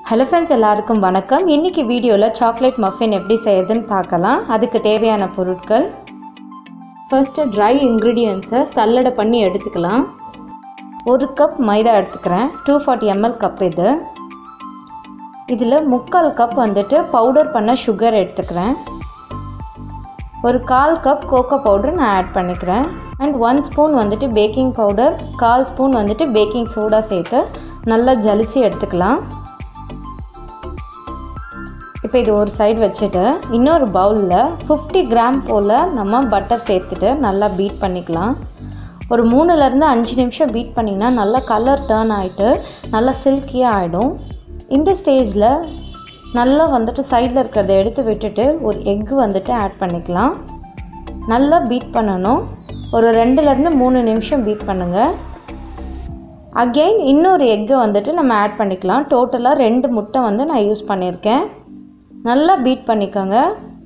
Hello friends, எல்லாருக்கும் வணக்கம். இன்னைக்கு வீடியோல சாக்லேட் மஃபின் எப்படி செய்யறதுன்னு பார்க்கலாம். அதுக்கு தேவையான பொருட்கள். First dry ingredients சல்லடை பண்ணி எடுத்துக்கலாம். 1 கப் மைதா எடுத்துக்கிறேன். 240 ml கப் இது. இதுல 3/4 கப் வந்துட்டு பவுடர் பண்ண சுகர் எடுத்துக்கிறேன். ஒரு 1/4 கப் கோகோ பவுடர் நான் ஆட் பண்ணிக்கிறேன். and 1 ஸ்பூன் வந்துட்டு பேக்கிங் பவுடர், 1/4 ஸ்பூன் வந்துட்டு பேக்கிங் சோடா சேர்த்து நல்லா ஜலிச்சு எடுத்துக்கலாம். இப்போ இது ஒரு சைடு வச்சுட்டு இன்னொரு பவுலில் 50 கிராம் போல் நம்ம பட்டர் சேர்த்துட்டு நல்லா பீட் பண்ணிக்கலாம். ஒரு 3லேருந்து 5 நிமிஷம் பீட் பண்ணிங்கன்னா நல்லா கலர் டர்ன் ஆகிட்டு நல்லா சில்கியாக ஆகிடும். இந்த ஸ்டேஜில் நல்லா வந்துட்டு சைடில் இருக்கிறத எடுத்து விட்டுட்டு ஒரு எக்கு வந்துட்டு ஆட் பண்ணிக்கலாம். நல்லா பீட் பண்ணணும். ஒரு 2லேருந்து 3 நிமிஷம் பீட் பண்ணுங்கள். அகெயின் இன்னொரு எக்கு வந்துட்டு நம்ம ஆட் பண்ணிக்கலாம். டோட்டலாக 2 முட்டை வந்து நான் யூஸ் பண்ணியிருக்கேன். நல்லா பீட் பண்ணிக்கோங்க.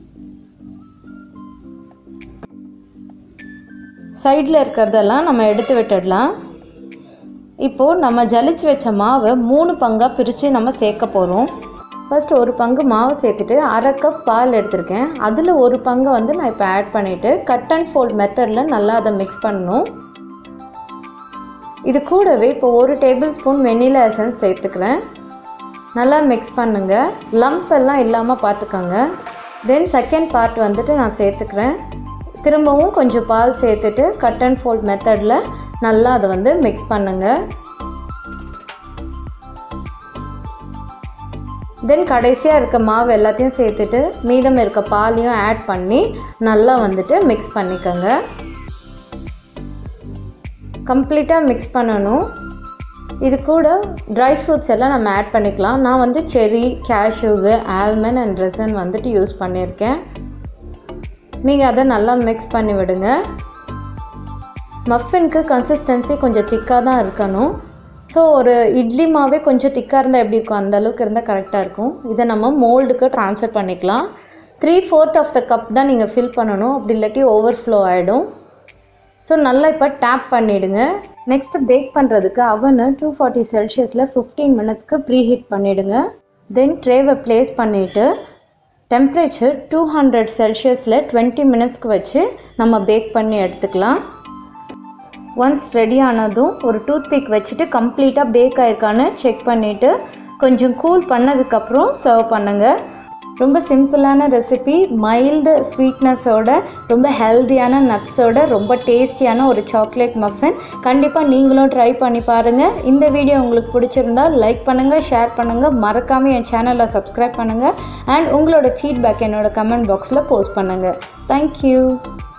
சைடில் இருக்கிறதெல்லாம் நம்ம எடுத்து விட்டுடலாம். இப்போது நம்ம ஜலிச்சு வச்ச மாவை 3 பங்காக பிரித்து நம்ம சேர்க்க போகிறோம். ஃபர்ஸ்ட் ஒரு பங்கு மாவு சேர்த்துட்டு 1/2 கப் பால் எடுத்திருக்கேன். அதில் ஒரு பங்கு வந்து நான் இப்போ ஆட் பண்ணிவிட்டு கட் அண்ட் ஃபோல்ட் மெத்தடில் நல்லா அதை மிக்ஸ் பண்ணணும். இது கூடவே இப்போ 1 டேபிள் ஸ்பூன் வெண்ணிலா எசன்ஸ் சேர்த்துக்கிறேன். நல்லா மிக்ஸ் பண்ணுங்கள். லம்ப் எல்லாம் இல்லாமல் பார்த்துக்கோங்க. தென் செகண்ட் பார்ட் வந்துட்டு நான் சேர்த்துக்கிறேன். திரும்பவும் கொஞ்சம் பால் சேர்த்துட்டு கட் அண்ட் ஃபோல்ட் மெத்தடில் நல்லா அதை வந்து மிக்ஸ் பண்ணுங்கள். தென் கடைசியாக இருக்க மாவு எல்லாத்தையும் சேர்த்துட்டு மீதம் இருக்க பாலையும் ஆட் பண்ணி நல்லா வந்துட்டு மிக்ஸ் பண்ணிக்கோங்க. கம்ப்ளீட்டாக மிக்ஸ் பண்ணணும். இது கூட ட்ரை ஃப்ரூட்ஸ் எல்லாம் நம்ம ஆட் பண்ணிக்கலாம். நான் வந்து cherry, cashews, almond and raisin வந்துட்டு யூஸ் பண்ணியிருக்கேன். நீங்கள் அதை நல்லா மிக்ஸ் பண்ணி விடுங்க. மஃபினுக்கு கன்சிஸ்டன்சி கொஞ்சம் திக்காக தான் இருக்கணும். ஸோ ஒரு இட்லி மாவே கொஞ்சம் திக்காக இருந்தால் எப்படி இருக்கும், அந்த அளவுக்கு இருந்தால் கரெக்டாக இருக்கும். இதை நம்ம மோல்டுக்கு ட்ரான்ஸ்ஃபர் பண்ணிக்கலாம். 3/4 ஆஃப் த கப் தான் நீங்கள் ஃபில் பண்ணணும். அப்படி இல்லாட்டி ஓவர்ஃப்ளோ ஆகிடும். ஸோ நல்லா இப்போ டேப் பண்ணிவிடுங்க. நெக்ஸ்ட்டு பேக் பண்ணுறதுக்கு அவனை 240 செல்சியஸில் 15 மினிட்ஸ்க்கு ப்ரீஹீட் பண்ணிவிடுங்க. தென் ட்ரேவை ப்ளேஸ் பண்ணிவிட்டு டெம்ப்ரேச்சர் 200 செல்சியஸில் 20 மினிட்ஸ்க்கு வச்சு நம்ம பேக் பண்ணி எடுத்துக்கலாம். ஒன்ஸ் ரெடி ஆனதும் ஒரு டூத்பிக் வச்சுட்டு கம்ப்ளீட்டாக பேக் ஆகிருக்கான்னு செக் பண்ணிவிட்டு கொஞ்சம் கூல் பண்ணதுக்கப்புறம் சர்வ் பண்ணுங்கள். ரொம்ப சிம்பிளான ரெசிபி, மைல்டு ஸ்வீட்னஸோட, ரொம்ப ஹெல்த்தியான நட்ஸோட, ரொம்ப டேஸ்டியான ஒரு சாக்லேட் மஃபின். கண்டிப்பாக நீங்களும் ட்ரை பண்ணி பாருங்கள். இந்த வீடியோ உங்களுக்கு பிடிச்சிருந்தால் லைக் பண்ணுங்கள், ஷேர் பண்ணுங்கள், மறக்காமல் என் சேனலை சப்ஸ்கிரைப் பண்ணுங்கள். அண்ட் உங்களோட ஃபீட்பேக் என்னோட கமெண்ட் பாக்ஸில் போஸ்ட் பண்ணுங்கள். தேங்க்யூ.